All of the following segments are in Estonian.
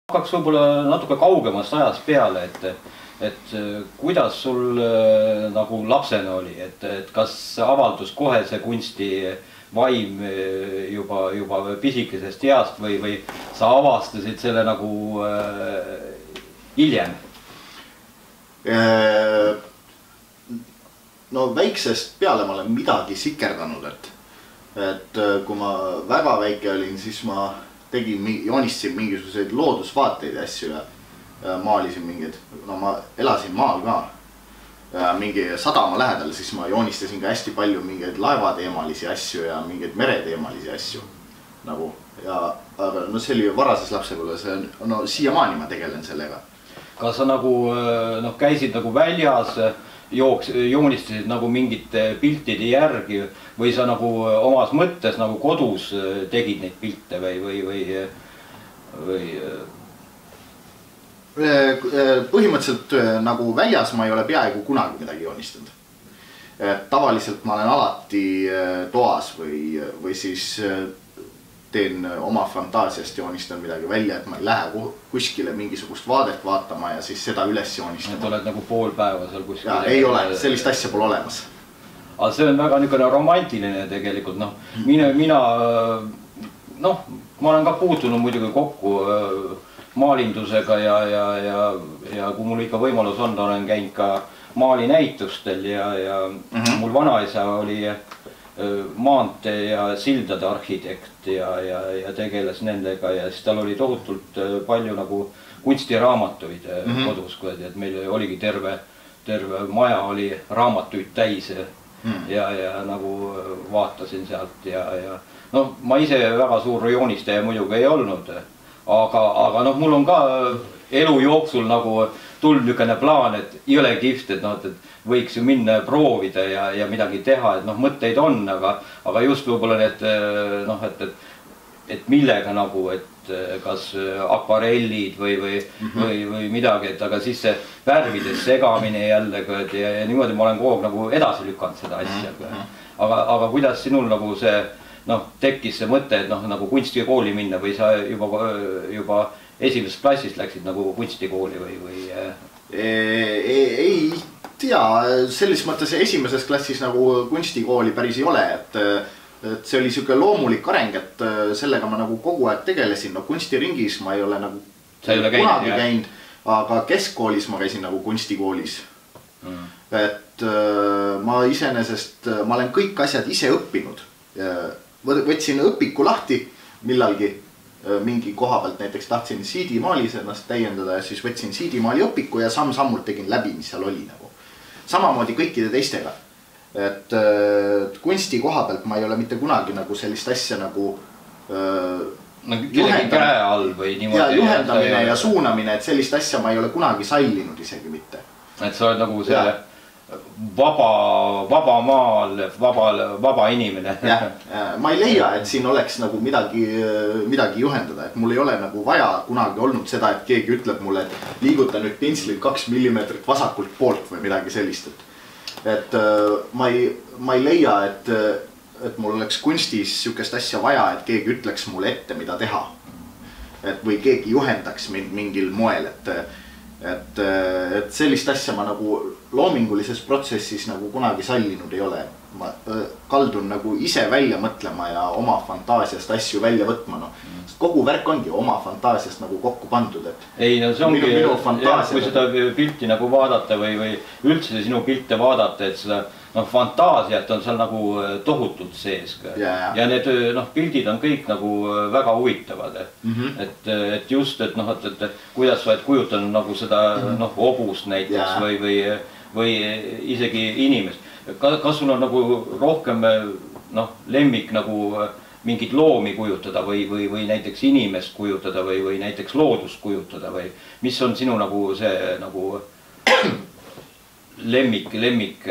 hakkaks võib-olla natuke kaugemast ajast peale, et kuidas sul nagu lapsena oli, et kas avaldus kohe see kunsti vaim juba pisikesest east või sa avastasid selle nagu hiljem? No väiksest peale ma olen midagi sikerdanud, et kui ma väga väike olin, siis ma joonistasin mingisuguseid loodusvaateid ja asju ja maalisin mingeid, no ma elasin maal ka mingi sadama lähedal, siis ma joonistasin ka hästi palju mingeid laevateemalisi asju ja mingeid mereteemalisi asju nagu ja aga no see oli varases lapsepõlves, no siiamaani ma tegelen sellega. Kas sa nagu käisid nagu väljas, joonistasid nagu mingite piltide järgi või sa nagu omas mõttes nagu kodus tegid neid pilte või? Põhimõtteliselt nagu väljas ma ei ole peaaegu kunagi midagi joonistanud. Tavaliselt ma olen alati toas või siis teen oma fantaasiast, joonistan midagi välja, et ma ei lähe kuskile mingisugust vaadet vaatama ja siis seda üles joonistama. Et oled nagu pool päeva seal kuskil? Ja, ei ole, sellist asja pole olemas. Aga see on väga niisugune romantiline tegelikult, ma olen ka puutunud muidugi kokku maalindusega ja kui mul ikka võimalus on, olen käinud ka maalinäitustel ja mul vanaisa oli maantee ja sildade arhitekt ja tegeles nendega ja siis tal oli tohutult palju nagu kunstiraamatuid kodus, et meil oligi terve maja oli raamatuid täis ja nagu vaatasin sealt ja ma ise väga suur joonistaja muidugi ei olnud, aga mul on ka elu jooksul nagu tulnud niisugune plaan, et jõle kihvt, et võiks ju minna proovida ja midagi teha, et mõtteid on, aga just võib-olla need, et millega nagu, et kas akvarellid või midagi, et aga siis see värvides segamine jällegi ja niimoodi ma olen kogu aeg nagu edasi lükanud seda asja. Aga kuidas sinul nagu see tekkis see mõte, et nagu kunstikooli minna või sa juba esimesest klassist läksid nagu kunstikooli või? Ei tea, selles mõttes esimesest klassis nagu kunstikooli päris ei ole, et see oli siuke loomulik areng, et sellega ma nagu kogu aeg tegelesin, kunstiringis ma ei ole nagu kunagi käinud, aga keskkoolis ma käisin nagu kunstikoolis. Et ma iseenesest, ma olen kõik asjad ise õppinud. Võtsin õpiku lahti millalgi mingi koha pealt, näiteks tahtsin CD-maalis ennast täiendada ja siis võtsin CD-maali õpiku ja samm-sammult tegin läbi, mis seal oli nagu. Samamoodi kõikide teistega. Et kunsti koha pealt ma ei ole mitte kunagi nagu sellist asja nagu kellegi käe all või niimoodi. Juhendamine ja suunamine, et sellist asja ma ei ole kunagi sallinud isegi mitte. Et sa oled nagu see vaba maal, vaba inimene. Ma ei leia, et siin oleks nagu midagi juhendada, et mul ei ole nagu vaja kunagi olnud seda, et keegi ütleb mulle, et liiguta nüüd pinslil 2 millimeetrit vasakult poolt või midagi sellist. Et ma ei leia, et mul oleks kunstis sükest asja vaja, et keegi ütleks mulle ette, mida teha. Või keegi juhendaks mind mingil moel, et sellist asja ma nagu loomingulises protsessis nagu kunagi sallinud ei ole. Ma kaldun nagu ise välja mõtlema ja oma fantaasiast asju välja võtma. Kogu värk ongi oma fantaasiast nagu kokku pandud. Ei, see ongi, kui seda pilti nagu vaadata või üldse sinu pilte vaadata, et seda fantaasiat on seal nagu tohutult sees. Ja need pildid on kõik nagu väga huvitavad. Et just, et kuidas sa oled kujutanud nagu seda hobust näiteks või isegi inimest. Kas sul on nagu rohkem lemmik nagu mingit loomi kujutada või näiteks inimest kujutada või näiteks loodust kujutada või mis on sinu nagu see nagu lemmik?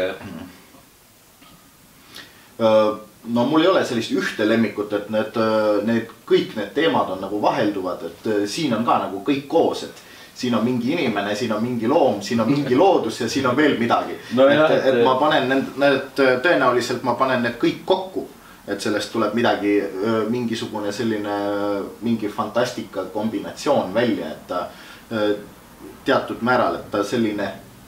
No mul ei ole sellist ühte lemmikut, et kõik need teemad on nagu vahelduvad, et siin on ka nagu kõik koos, et siin on mingi inimene, siin on mingi loom, siin on mingi loodus ja siin on veel midagi. Et ma panen need, tõenäoliselt ma panen need kõik kokku et sellest tuleb midagi, mingisugune selline, mingi fantastika kombinatsioon välja, et ta teatud määral, et ta selline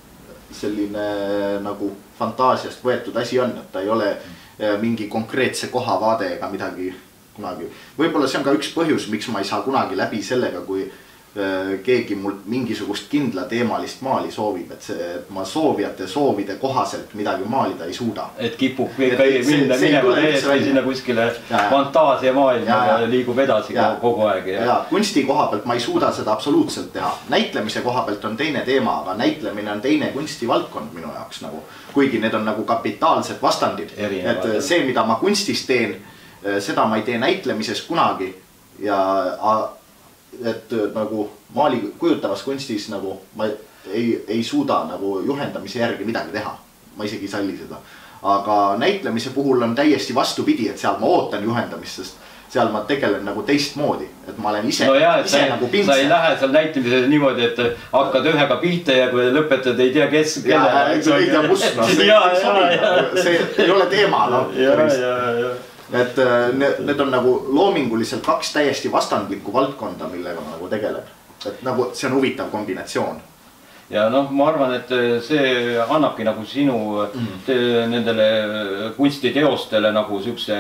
nagu fantaasiast võetud asi on, et ta ei ole mingi konkreetse kohavaade ega midagi kunagi. Võib-olla see on ka üks põhjus, miks ma ei saa kunagi läbi sellega, kui keegi mul mingisugust kindla teemalist maali soovib, et ma soovijate soovide kohaselt midagi maalida ei suuda. Et kipub minema sinna kuskile fantaasia maailma liigub edasi kogu aeg. Ja kunsti koha pealt ma ei suuda seda absoluutselt teha. Näitlemise koha pealt on teine teema, aga näitlemine on teine kunstivaldkond minu jaoks nagu. Kuigi need on nagu kapitaalsed vastandid. Et see, mida ma kunstis teen, seda ma ei tee näitlemises kunagi ja et nagu maali kujutavas kunstis nagu ma ei suuda nagu juhendamise järgi midagi teha. Ma isegi ei salli seda. Aga näitlemise puhul on täiesti vastupidi, et seal ma ootan juhendamist, sest seal ma tegelen nagu teistmoodi, et ma olen ise nagu pintsel. Sa ei lähe seal näitlemisel niimoodi, et hakkad ühega pihta ja kui lõpetad, ei tea kes kelle. Ei tea kus, see ei ole teema. Et need on nagu loominguliselt kaks täiesti vastandlikku valdkonda, millega ma nagu tegeleb. Et nagu see on huvitav kombinatsioon. Ja noh, ma arvan, et see annabki nagu sinu nendele kunstiteostele nagu sükse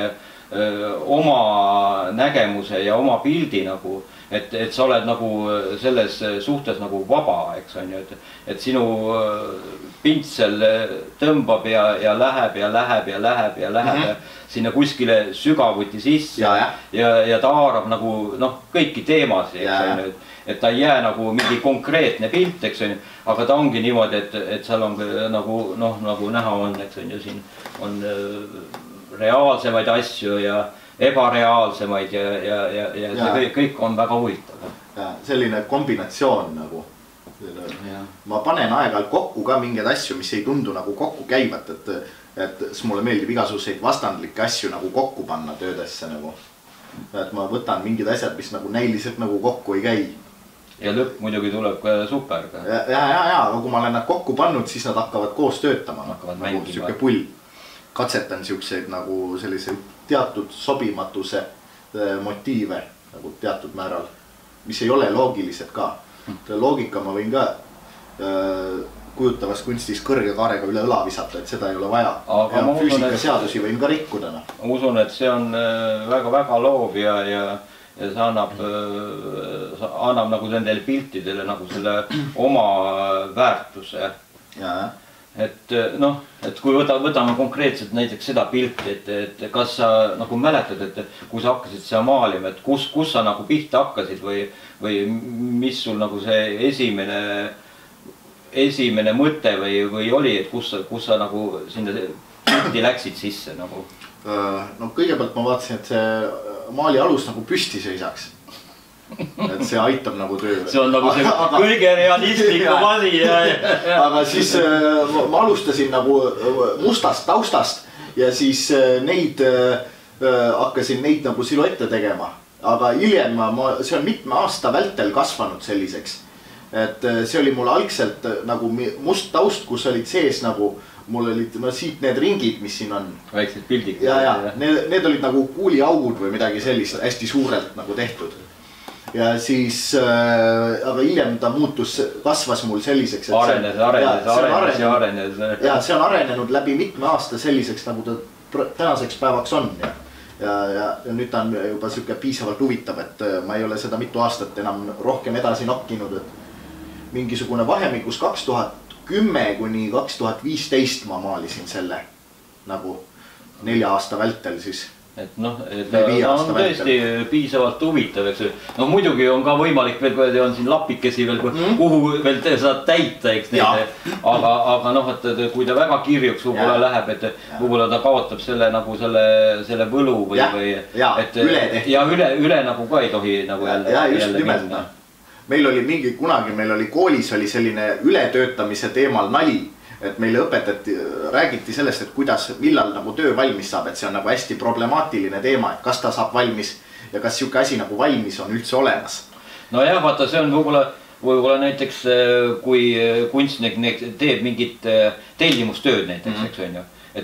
oma nägemuse ja oma pildi nagu, et sa oled nagu selles suhtes nagu vaba, eks on ju, et sinu pintsel tõmbab ja läheb sinna kuskile sügavuti sisse ja ta haarab nagu kõiki teemasid, eks on ju, et ta ei jää nagu mingi konkreetne pilt, eks on ju, aga ta ongi niimoodi, et seal on nagu näha on, eks on ju, siin on reaalsemaid asju ja ebareaalsemaid ja see kõik on väga huvitav. Selline kombinatsioon nagu. Ma panen aeg-ajalt kokku ka mingeid asju, mis ei tundu nagu kokku käivat, et mulle meeldib igasuguseid vastandlikke asju nagu kokku panna töödesse nagu. Et ma võtan mingid asjad, mis nagu näiliselt nagu kokku ei käi. Ja lõpp muidugi tuleb ka super. Aga kui ma olen nad kokku pannud, siis nad hakkavad koos töötama. Nagu siuke pull. Katsetan siukseid nagu selliseid teatud sobimatuse motiive nagu teatud määral, mis ei ole loogilised ka. Loogika ma võin ka kujutavas kunstis kõrge kaarega üle õla visata, et seda ei ole vaja. Ja füüsikaseadusi võin ka rikkuda. Ma usun, et see on väga loov ja see annab nagu nendele piltidele nagu selle oma väärtuse. Et kui võtame konkreetselt näiteks seda pilti, et kas sa nagu mäletad, et kui sa hakkasid seda maalima, et kus sa nagu pihta hakkasid või mis sul nagu see esimene mõte või oli, et kus sa nagu sinna pilti läksid sisse nagu? No kõigepealt ma vaatasin, et see maali alus nagu püsti seisaks. Et see aitab nagu töö. See on nagu see kõige realistlikum asi. Aga siis ma alustasin nagu mustast taustast ja siis hakkasin neid nagu siluette tegema. Aga hiljem see on mitme aasta vältel kasvanud selliseks. Et see oli mul algselt nagu must taust, kus olid sees nagu mul olid siit need ringid, mis siin on. Väiksed pildid. Need olid nagu kuuliaugud või midagi sellist hästi suurelt nagu tehtud. Ja siis, aga hiljem ta kasvas mul selliseks. Arenes. Ja see on arenenud läbi mitme aasta selliseks, nagu ta tänaseks päevaks on. Ja nüüd ta on juba siuke piisavalt huvitav, et ma ei ole seda mitu aastat enam rohkem edasi nokkinud. Mingisugune vahemikus 2010 kuni 2015 ma maalisin selle nagu 4 aasta vältel siis. Et ta on tõesti piisavalt huvitav, eks. No muidugi on ka võimalik veel, kui on siin lapikesi veel, kuhu veel saad täita, eks neid. Aga et kui ta väga kirjuks võib-olla läheb, et võib-olla ta kaotab selle nagu selle võlu või. Ja üle nagu ka ei tohi nagu jälle minna. Meil oli kunagi meil oli koolis oli selline ületöötamise teemal nali. Et meile räägiti sellest, et millal nagu töö valmis saab, et see on nagu hästi problemaatiline teema, et kas ta saab valmis ja kas siuke asi nagu valmis on üldse olemas. No jah, vaata, see on võib-olla näiteks, kui kunstnik teeb mingit tellimustööd näiteks, eks on ju, et ta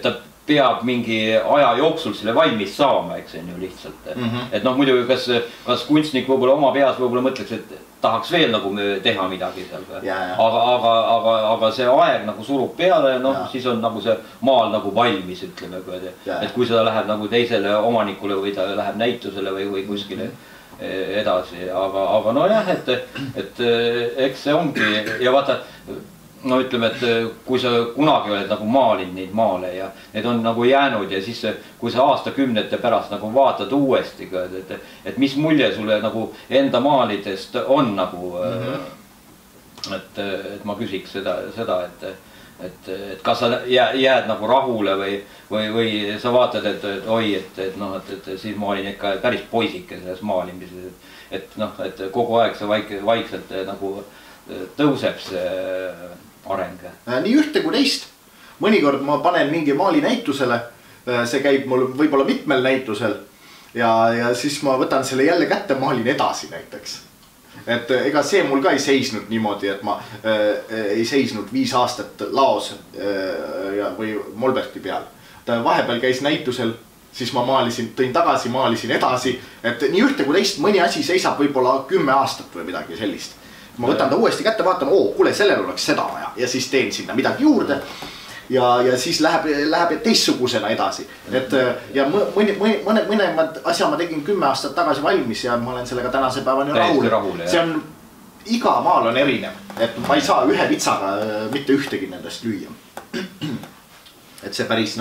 peab mingi aja jooksul selle valmis saama, eks on ju lihtsalt. Et noh, muidu kas kunstnik võib-olla oma peas võib-olla mõtleks, et tahaks veel nagu teha midagi seal. Aga see aeg nagu surub peale, noh, siis on nagu see maal nagu valmis, ütleme. Et kui seda läheb nagu teisele omanikule või ta läheb näitusele või kuskile edasi. Aga no jah, et eks see ongi ja vaata, no ütleme, et kui sa kunagi oled nagu maalinud neid maale ja need on nagu jäänud ja siis kui sa aastakümnete pärast nagu vaatad uuesti, et mis mulje sulle nagu enda maalidest on nagu, et ma küsiks seda, et kas sa jääd nagu rahule või sa vaatad, et oi, et noh, et siis ma olin ikka päris poisike selles maalimises, et noh, et kogu aeg see vaikselt nagu tõuseb see areng. Nii ühte kui teist. Mõnikord ma panen mingi maali näitusele, see käib mul võib-olla mitmel näitusel ja siis ma võtan selle jälle kätte, maalin edasi näiteks. Et ega see mul ka ei seisnud niimoodi, et ma ei seisnud 5 aastat laos või Molberti peal. Ta vahepeal käis näitusel, siis ma maalisin, tõin tagasi, maalisin edasi, et nii ühte kui teist mõni asi seisab võib-olla 10 aastat või midagi sellist. Ma võtan ta uuesti kätte, vaatan, kuule, sellel oleks seda vaja ja siis teen sinna midagi juurde ja siis läheb teistsugusena edasi. Et ja mõnemad asja ma tegin 10 aastat tagasi valmis ja ma olen sellega tänase päevani rahul. See on, iga maal on erinev, et ma ei saa ühe vitsaga mitte ühtegi nendest lüüa. Et see päris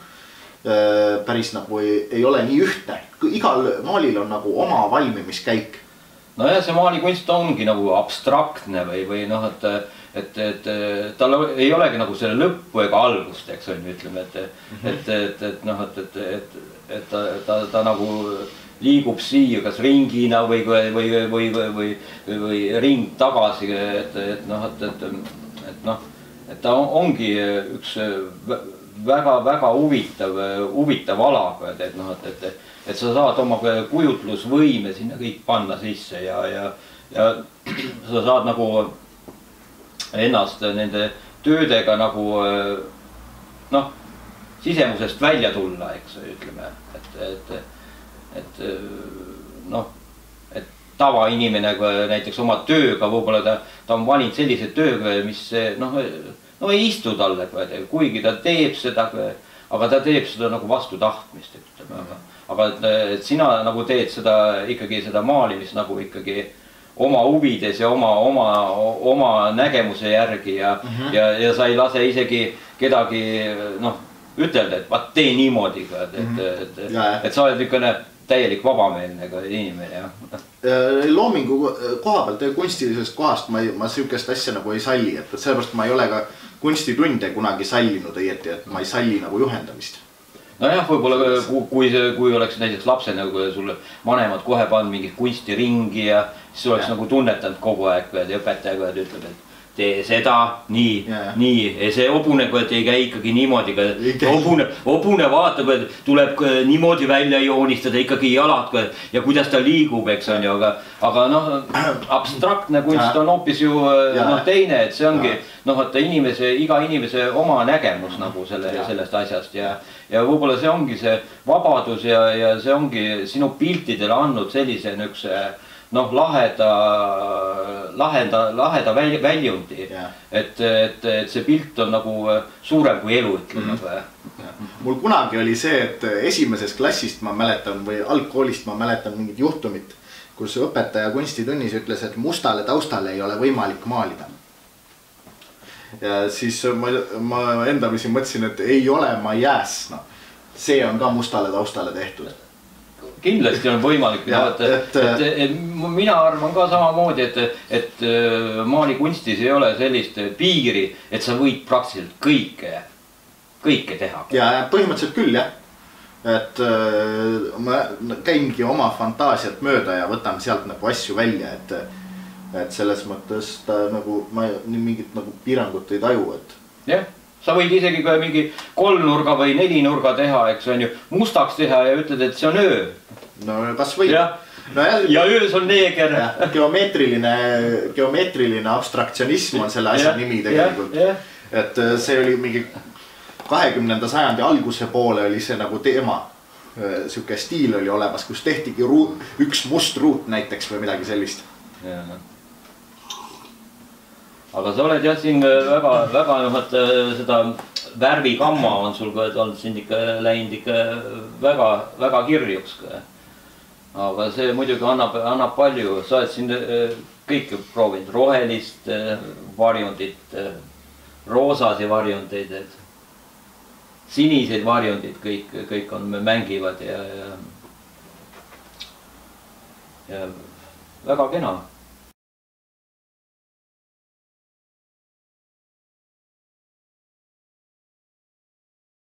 nagu ei ole nii ühtne. Igal maalil on nagu oma valmimiskäik. No ja see maalikunst ongi nagu abstraktne või noh, et tal ei olegi nagu selle lõppu ega algust, eks on ju, ütleme, et noh, et ta nagu liigub siia kas ringina või ring tagasi, et noh, et ta ongi üks väga huvitav ala, et noh, et sa saad oma kujutlusvõime sinna kõik panna sisse ja sa saad nagu ennast nende töödega nagu noh, sisemusest välja tulla, eks ütleme, et noh, et tavainimene näiteks oma tööga, võib-olla ta on valinud sellise tööga, mis noh, ei istu talle, kuigi ta teeb seda, aga ta teeb seda nagu vastu tahtmist, ütleme, aga et sina nagu teed seda ikkagi seda maalimist nagu ikkagi oma huvides ja oma nägemuse järgi ja sa ei lase isegi kedagi noh, ütelda, et vaat tee niimoodi, et sa oled niisugune täielik vabameelne inimene. Loomingu koha pealt ja kunstilisest kohast ma sihukest asja nagu ei salli, et sellepärast ma ei ole ka kunstitunde kunagi sallinud õieti, et ma ei salli nagu juhendamist. Nojah, võib-olla kui oleks näiteks lapsena, kui sulle vanemad kohe pannud mingit kunstiringi ja siis oleks nagu tunnetanud kogu aeg ja õpetaja ütleb, et tee seda, nii, see hobune ei käi ikkagi niimoodi, hobune vaatab, et tuleb niimoodi välja joonistada ikkagi jalad ja kuidas ta liigub, eks on ju, aga noh, abstraktne kunst on hoopis ju teine, et see ongi noh, et iga inimese oma nägemus nagu sellest asjast ja võib-olla see ongi see vabadus ja see ongi sinu piltidele andnud sellise noh, laheda väljundi, et see pilt on nagu suurem kui elu, ütleme. Mul kunagi oli see, et esimesest klassist ma mäletan või algkoolist ma mäletan mingit juhtumit, kus õpetaja kunstitunnis ütles, et mustale taustale ei ole võimalik maalida. Ja siis ma endamisi mõtlesin, et ei ole, ma jääs, see on ka mustale taustale tehtud. Kindlasti on võimalik, mina arvan ka samamoodi, et maalikunstis ei ole sellist piiri, et sa võid praktiliselt kõike teha. Ja põhimõtteliselt küll, jah. Et ma käingi oma fantaasiat mööda ja võtan sealt nagu asju välja, et selles mõttes ta nagu, ma mingit nagu piirangut ei taju, et... Jah. Sa võid isegi mingi 3-nurga või 4-nurga teha, eks on ju, mustaks teha ja ütled, et see on öö. No kas võib? Ja öös on neeger. Geomeetriline abstraktsionism on selle asja nimi tegelikult. Et see oli mingi 20. sajandi alguse poole oli see nagu teema. Siuke stiil oli olemas, kus tehtigi üks must ruut näiteks või midagi sellist. Aga sa oled jah siin väga seda värvikamma on sul ka olnud siin ikka läinud ikka väga kirjuks. Aga see muidugi annab palju, sa oled siin kõik proovinud, rohelist varjundit, roosasi varjundeid, siniseid varjundid, kõik on, mängivad ja väga kena.